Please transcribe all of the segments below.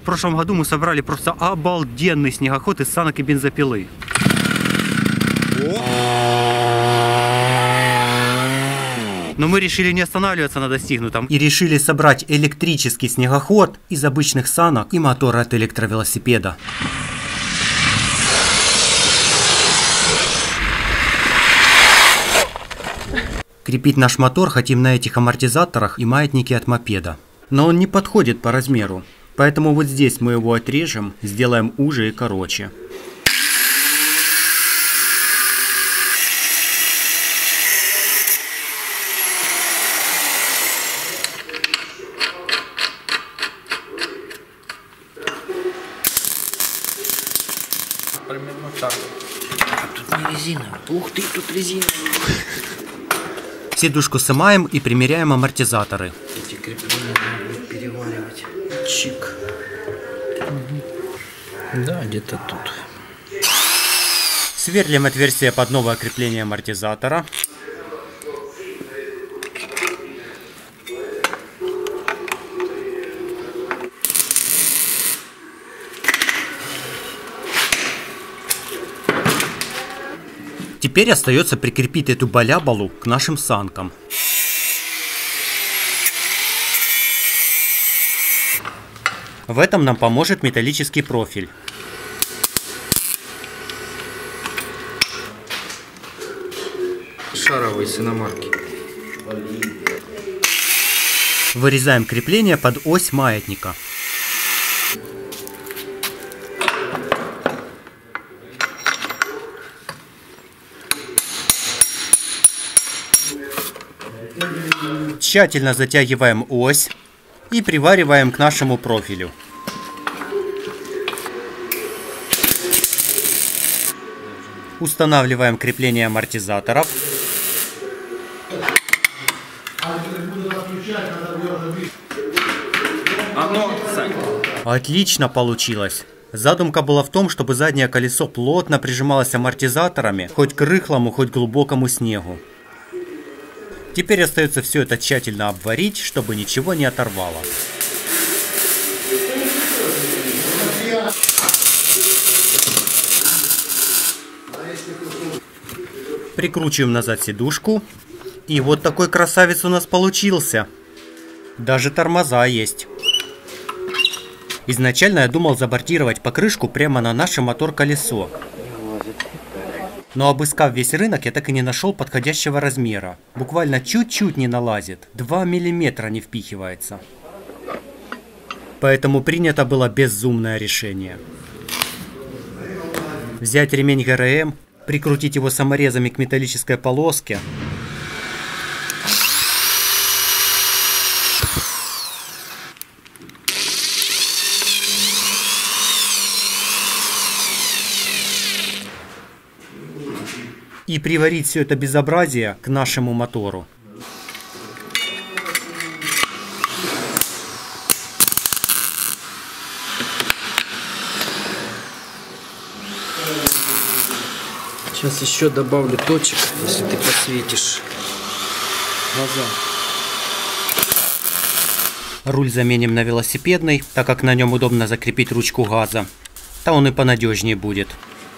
прошлом году мы собрали просто обалденный снегоход из санок и бензопилы. Но мы решили не останавливаться на достигнутом и решили собрать электрический снегоход из обычных санок и мотора от электровелосипеда. Крепить наш мотор хотим на этих амортизаторах и маятнике от мопеда. Но он не подходит по размеру, поэтому вот здесь мы его отрежем, сделаем уже и короче. Примерно так. Тут не резина. Ух ты, тут резина. Сидушку снимаем и примеряем амортизаторы. Эти крепления надо переваривать. Чик. Угу. Да, где-то тут. Сверлим отверстие под новое крепление амортизатора. Теперь остается прикрепить эту балябалу к нашим санкам. В этом нам поможет металлический профиль. Шаровые с иномарки. Вырезаем крепление под ось маятника. Тщательно затягиваем ось и привариваем к нашему профилю. Устанавливаем крепление амортизаторов. Отлично получилось. Задумка была в том, чтобы заднее колесо плотно прижималось амортизаторами хоть к рыхлому, хоть к глубокому снегу. Теперь остается все это тщательно обварить, чтобы ничего не оторвало. Прикручиваем назад сидушку. И вот такой красавец у нас получился. Даже тормоза есть. Изначально я думал забортировать покрышку прямо на наше мотор-колесо. Но обыскав весь рынок, я так и не нашел подходящего размера. Буквально чуть-чуть не налазит. 2 миллиметра не впихивается. Поэтому принято было безумное решение. Взять ремень ГРМ, прикрутить его саморезами к металлической полоске. И приварить все это безобразие к нашему мотору. Сейчас еще добавлю точек, если ты посветишь глаза. Руль заменим на велосипедный, так как на нем удобно закрепить ручку газа. Да он и понадежнее будет.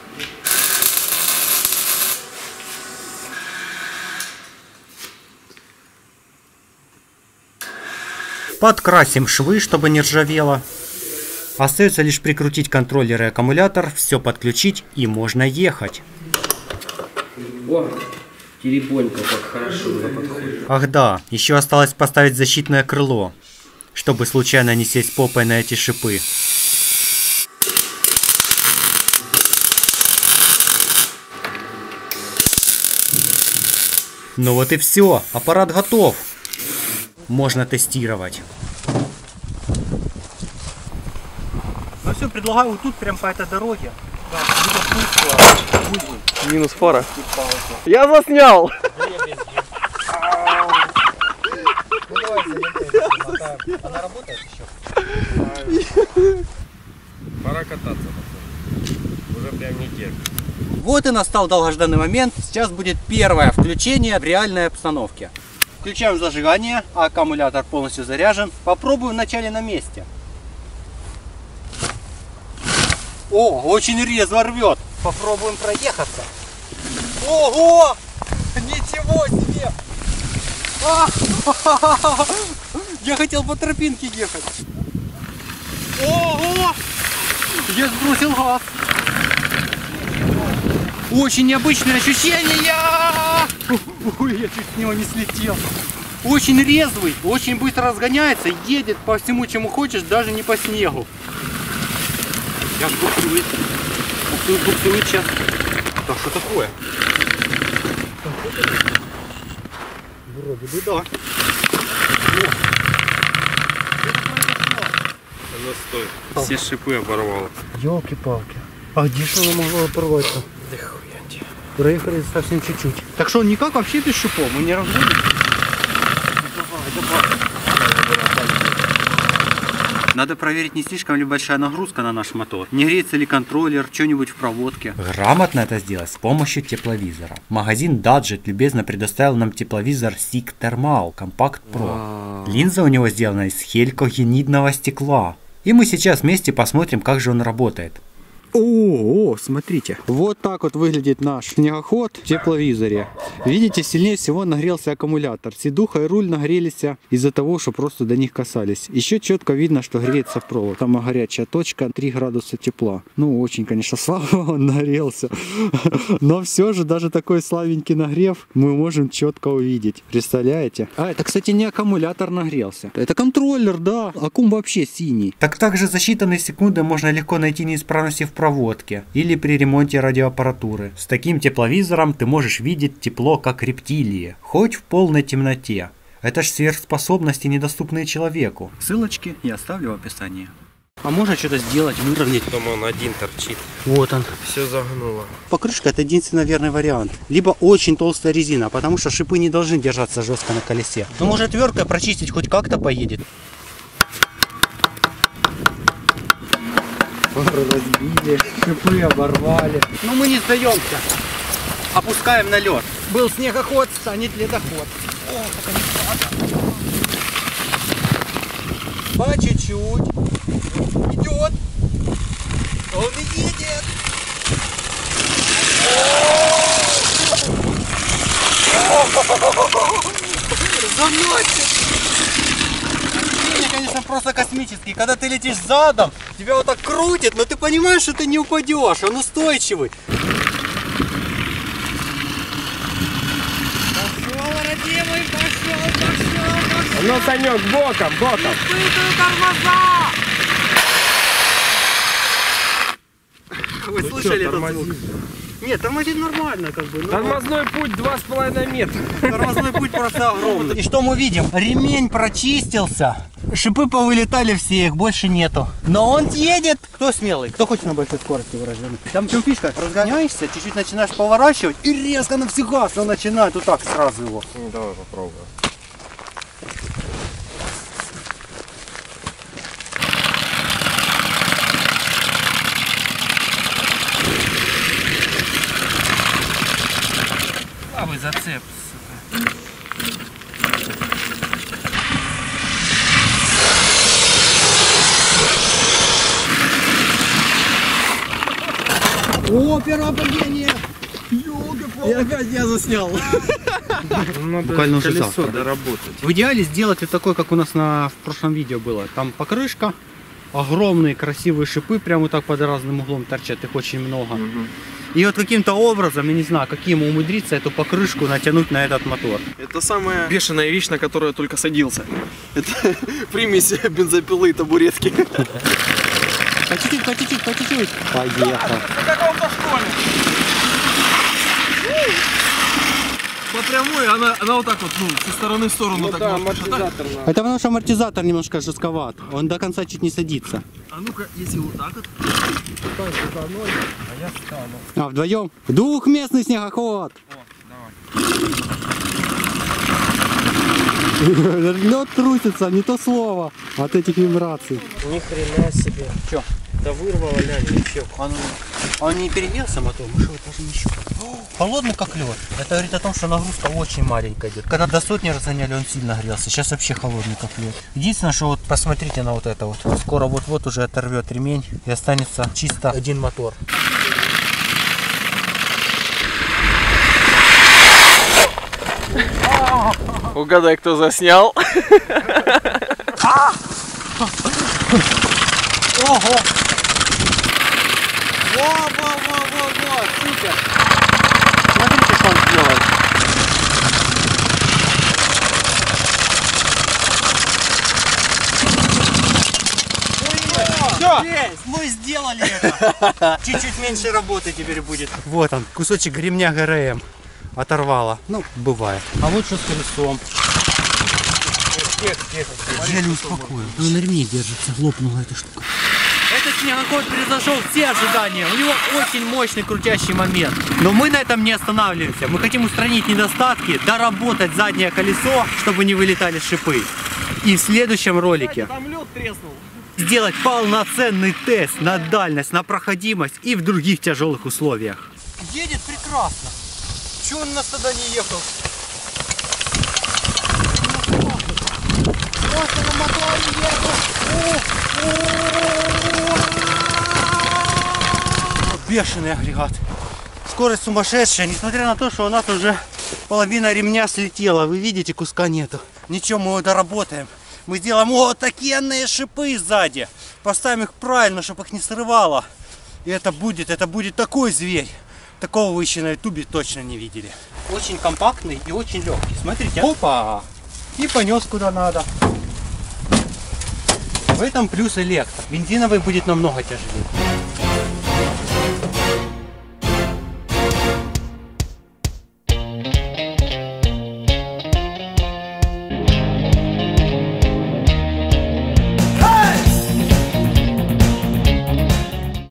Подкрасим швы, чтобы не ржавело. Остается лишь прикрутить контроллер и аккумулятор, все подключить и можно ехать. О, теребонька, как хорошо она подходит. Ах да, еще осталось поставить защитное крыло, чтобы случайно не сесть попой на эти шипы. Ну вот и все, аппарат готов. Можно тестировать. Ну все, предлагаю вот тут, прям по этой дороге. Да, минус фара. Я заснял! Она работает еще? Пора кататься. Уже прям не терпит. Вот и настал долгожданный момент. Сейчас будет первое включение в реальной обстановке. Включаем зажигание, аккумулятор полностью заряжен. Попробуем вначале на месте. О, очень резво рвет. Попробуем проехаться. Ого! Ничего себе! Я хотел по тропинке ехать. Ого! Я сбросил газ. Очень необычные ощущения. Ой, я чуть с него не слетел. Очень резвый, очень быстро разгоняется, едет по всему, чему хочешь, даже не по снегу. Сейчас буксует. Буксует сейчас. Да что такое? Вроде бы да. Она стой. Все шипы оборвало. Ёлки-палки. А где же она могла порваться? Да хуя тебе. Проехали совсем чуть-чуть. Так что никак вообще без шипов, мы не разводим. Надо проверить, не слишком ли большая нагрузка на наш мотор. Не греется ли контроллер, что-нибудь в проводке. Грамотно это сделать с помощью тепловизора. Магазин Dadget любезно предоставил нам тепловизор SICK Thermal Compact Pro. Линза у него сделана из хелькогенидного стекла. И мы сейчас вместе посмотрим, как же он работает. О, смотрите. Вот так вот выглядит наш снегоход в тепловизоре. Видите, сильнее всего нагрелся аккумулятор. Сидуха и руль нагрелись из-за того, что просто до них касались. Еще четко видно, что греется провод. Там горячая точка, 3 градуса тепла. Ну, очень, конечно, слабо он нагрелся. Но все же, даже такой слабенький нагрев мы можем четко увидеть. Представляете? А, это, кстати, не аккумулятор нагрелся. Это контроллер, да. Аккум вообще синий. Также за считанные секунды можно легко найти неисправности в проводке или при ремонте радиоаппаратуры. С таким тепловизором ты можешь видеть тепло как рептилии, хоть в полной темноте. Это ж сверхспособности, недоступные человеку. Ссылочки я оставлю в описании. А можно что-то сделать, выровнять? Там он один торчит. Вот он. Все загнуло. Покрышка — это единственный верный вариант. Либо очень толстая резина, потому что шипы не должны держаться жестко на колесе. Но может отверткой прочистить, хоть как-то поедет. Разбили, шипы оборвали. Но мы не сдаемся. Опускаем на лед. Был снегоход, станет ледоход. О, как они падают. По чуть-чуть. Идет. Он едет. Заносит. Ощущения, конечно, просто космические. Когда ты летишь задом, тебя вот так крутит, но ты понимаешь, что ты не упадешь, он устойчивый. Пошел, родимый, пошел. Ну, Санек, боком. Испытывай тормоза! Вы слышали этот звук? Нет, тормозит нормально, как бы. Тормозной путь 2,5 метра. Тормозной путь просто огромный. И что мы видим? Ремень прочистился. Шипы повылетали все, их больше нету. Но он едет. Кто смелый? Кто хочет на большой скорости выраженной? Там в чем фишка? Разгоняешься, чуть-чуть начинаешь поворачивать и резко на всю газ он начинает вот так сразу его. Ну, давай попробуем. Слабый зацеп. О, первое падение! И опять я заснял. Надо Буквально уже колесо завтра доработать. В идеале сделать вот такой, как у нас в прошлом видео было. Там покрышка, огромные красивые шипы, прямо вот так под разным углом торчат, их очень много. И вот каким-то образом, я не знаю, каким умудриться эту покрышку натянуть на этот мотор. Это самая бешеная вещь, на которую я только садился. Это примесь бензопилы и табуретки. По чуть-чуть, по чуть-чуть, по чуть-чуть. Поехал. По прямой она вот так вот, ну, со стороны в сторону. Ну так да, вот. амортизатор надо. Это потому что амортизатор немножко жестковат. Он до конца чуть не садится. А ну-ка, если вот так вот. А я встану. А, вдвоем? Двухместный снегоход. О, давай. Лед трусится, не то слово от этих вибраций. Ни хрена себе. Чё? Да вырвало, глянь, вообще. Он не перегрелся мотор, мы что, даже не щупали. Холодный как лед. Это говорит о том, что нагрузка очень маленькая идет. Когда до сотни разгоняли, он сильно грелся. Сейчас вообще холодный как лед. Единственное, что вот посмотрите на вот это вот. Скоро вот-вот уже оторвет ремень и останется чисто один мотор. Угадай, кто заснял. Ого! Во, супер! Смотрите, что он делает. Все, есть, мы сделали это. Чуть-чуть меньше работы теперь будет. Вот он, кусочек ремня ГРМ оторвало. Ну, бывает. А вот что с колесом. Еле успокоил. Он на ремне держится, лопнула эта штука. Этот снегоход превзошел все ожидания. У него очень мощный крутящий момент. Но мы на этом не останавливаемся. Мы хотим устранить недостатки, доработать заднее колесо, чтобы не вылетали шипы. И в следующем ролике Там лед треснул. сделать полноценный тест на дальность, на проходимость и в других тяжелых условиях. Едет прекрасно. Чего он у нас тогда не ехал? Просто на моторе ехал. Бешеный агрегат. Скорость сумасшедшая, несмотря на то, что у нас уже половина ремня слетела. Вы видите, куска нету. Ничего, мы его доработаем. Мы сделаем вот такие шипы сзади. Поставим их правильно, чтобы их не срывало. И это будет такой зверь. Такого вы еще на ютубе точно не видели. Очень компактный и очень легкий. Смотрите. Опа! И понес куда надо. В этом плюс электро. Бензиновый будет намного тяжелее.